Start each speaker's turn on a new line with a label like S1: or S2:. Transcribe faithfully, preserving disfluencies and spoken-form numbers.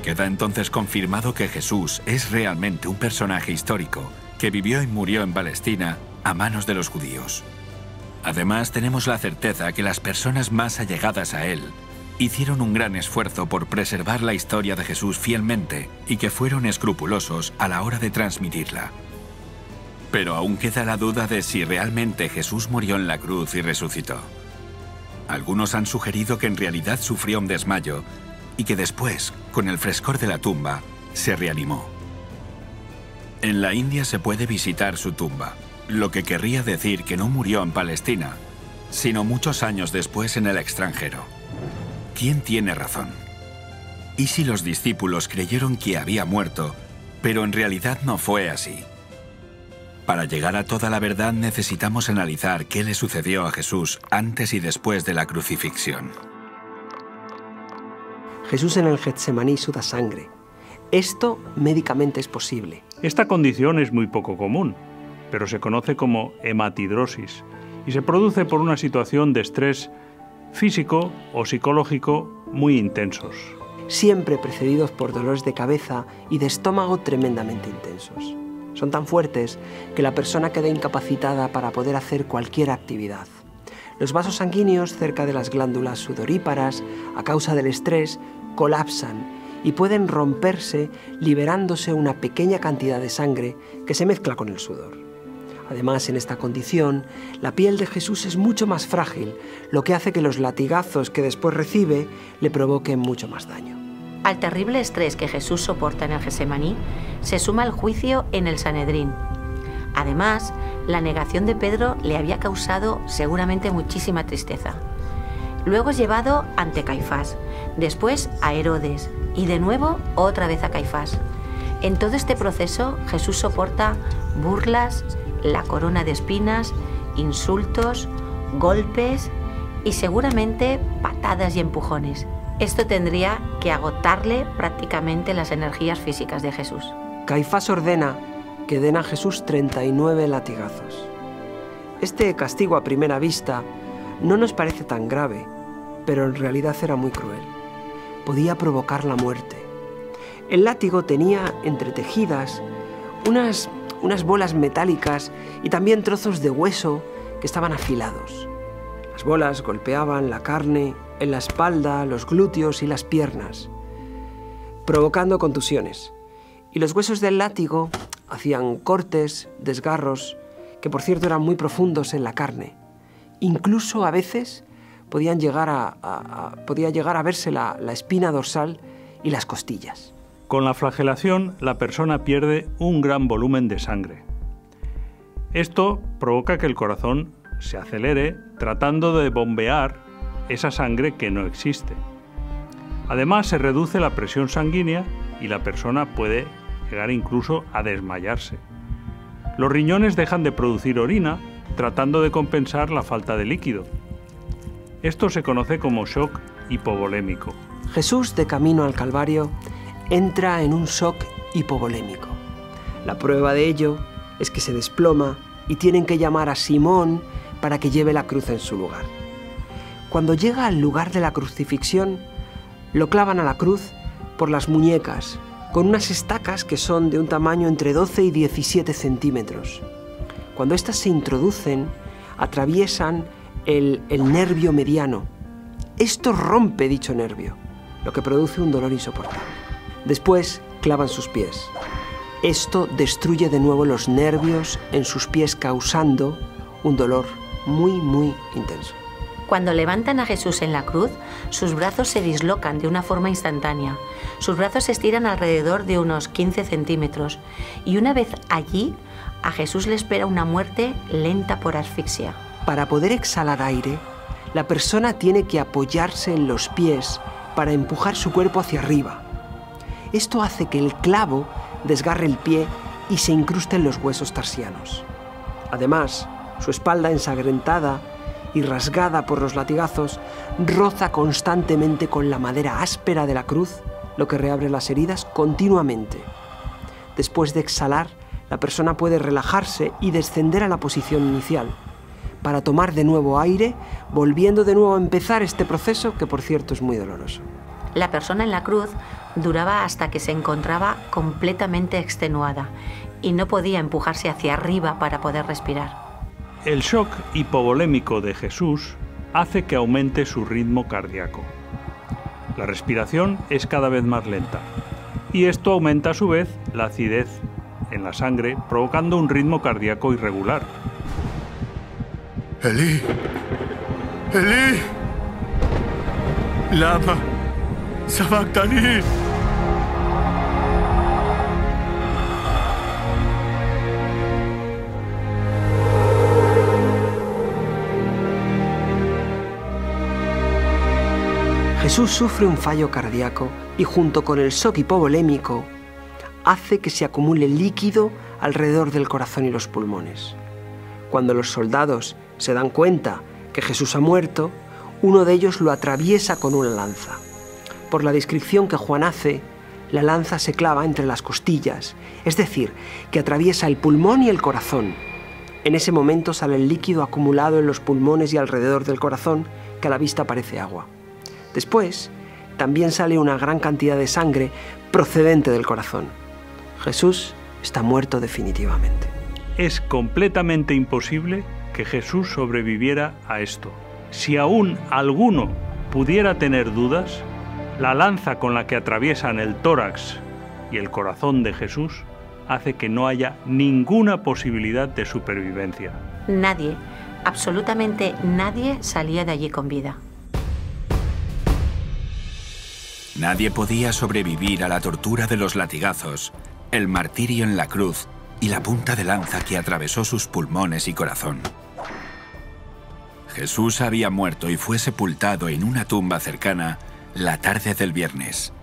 S1: Queda entonces confirmado que Jesús es realmente un personaje histórico que vivió y murió en Palestina a manos de los judíos. Además, tenemos la certeza que las personas más allegadas a él hicieron un gran esfuerzo por preservar la historia de Jesús fielmente y que fueron escrupulosos a la hora de transmitirla. Pero aún queda la duda de si realmente Jesús murió en la cruz y resucitó. Algunos han sugerido que en realidad sufrió un desmayo y que después, con el frescor de la tumba, se reanimó. En la India se puede visitar su tumba, lo que querría decir que no murió en Palestina, sino muchos años después en el extranjero. ¿Quién tiene razón? ¿Y si los discípulos creyeron que había muerto, pero en realidad no fue así? Para llegar a toda la verdad necesitamos analizar qué le sucedió a Jesús antes y después de la crucifixión.
S2: Jesús en el Getsemaní suda sangre. Esto médicamente es posible.
S3: Esta condición es muy poco común, pero se conoce como hematidrosis y se produce por una situación de estrés físico o psicológico muy intensos.
S2: Siempre precedidos por dolores de cabeza y de estómago tremendamente intensos. Son tan fuertes que la persona queda incapacitada para poder hacer cualquier actividad. Los vasos sanguíneos cerca de las glándulas sudoríparas, a causa del estrés, colapsan y pueden romperse liberándose una pequeña cantidad de sangre que se mezcla con el sudor. Además, en esta condición, la piel de Jesús es mucho más frágil, lo que hace que los latigazos que después recibe le provoquen mucho más daño.
S4: Al terrible estrés que Jesús soporta en el Getsemaní, se suma el juicio en el Sanedrín. Además, la negación de Pedro le había causado seguramente muchísima tristeza. Luego es llevado ante Caifás, después a Herodes y de nuevo otra vez a Caifás. En todo este proceso, Jesús soporta burlas, la corona de espinas, insultos, golpes y seguramente patadas y empujones. Esto tendría que agotarle prácticamente las energías físicas de Jesús.
S2: Caifás ordena que den a Jesús treinta y nueve latigazos. Este castigo a primera vista no nos parece tan grave, pero en realidad era muy cruel. Podía provocar la muerte. El látigo tenía entretejidas unas, unas bolas metálicas y también trozos de hueso que estaban afilados. Las bolas golpeaban la carne, en la espalda, los glúteos y las piernas, provocando contusiones. Y los huesos del látigo hacían cortes, desgarros, que por cierto eran muy profundos en la carne. Incluso a veces podían llegar a, a, a, podía llegar a verse la, la espina dorsal y las costillas.
S3: Con la flagelación, la persona pierde un gran volumen de sangre. Esto provoca que el corazón se acelere tratando de bombear esa sangre que no existe. Además, se reduce la presión sanguínea y la persona puede llegar incluso a desmayarse. Los riñones dejan de producir orina, tratando de compensar la falta de líquido. Esto se conoce como shock hipovolémico.
S2: Jesús, de camino al Calvario, entra en un shock hipovolémico. La prueba de ello es que se desploma y tienen que llamar a Simón para que lleve la cruz en su lugar. Cuando llega al lugar de la crucifixión, lo clavan a la cruz por las muñecas, con unas estacas que son de un tamaño entre doce y diecisiete centímetros. Cuando éstas se introducen, atraviesan el, el nervio mediano. Esto rompe dicho nervio, lo que produce un dolor insoportable. Después clavan sus pies. Esto destruye de nuevo los nervios en sus pies, causando un dolor muy, muy intenso.
S4: Cuando levantan a Jesús en la cruz, sus brazos se dislocan de una forma instantánea. Sus brazos se estiran alrededor de unos quince centímetros y una vez allí, a Jesús le espera una muerte lenta por asfixia.
S2: Para poder exhalar aire, la persona tiene que apoyarse en los pies para empujar su cuerpo hacia arriba. Esto hace que el clavo desgarre el pie y se incruste en los huesos tarsianos. Además, su espalda ensangrentada y rasgada por los latigazos roza constantemente con la madera áspera de la cruz, lo que reabre las heridas continuamente. Después de exhalar, la persona puede relajarse y descender a la posición inicial, para tomar de nuevo aire, volviendo de nuevo a empezar este proceso que, por cierto, es muy doloroso.
S4: La persona en la cruz duraba hasta que se encontraba completamente extenuada y no podía empujarse hacia arriba para poder respirar.
S3: El shock hipovolémico de Jesús hace que aumente su ritmo cardíaco. La respiración es cada vez más lenta y esto aumenta a su vez la acidez en la sangre, provocando un ritmo cardíaco irregular.
S1: Elí, Elí, lama sabactani.
S2: Jesús sufre un fallo cardíaco y junto con el shock hipovolémico hace que se acumule líquido alrededor del corazón y los pulmones. Cuando los soldados se dan cuenta que Jesús ha muerto, uno de ellos lo atraviesa con una lanza. Por la descripción que Juan hace, la lanza se clava entre las costillas, es decir, que atraviesa el pulmón y el corazón. En ese momento sale el líquido acumulado en los pulmones y alrededor del corazón, que a la vista parece agua. Después, también sale una gran cantidad de sangre procedente del corazón. Jesús está muerto definitivamente.
S3: Es completamente imposible que Jesús sobreviviera a esto. Si aún alguno pudiera tener dudas, la lanza con la que atraviesan el tórax y el corazón de Jesús hace que no haya ninguna posibilidad de supervivencia.
S4: Nadie, absolutamente nadie salía de allí con vida.
S1: Nadie podía sobrevivir a la tortura de los latigazos, el martirio en la cruz y la punta de lanza que atravesó sus pulmones y corazón. Jesús había muerto y fue sepultado en una tumba cercana la tarde del viernes.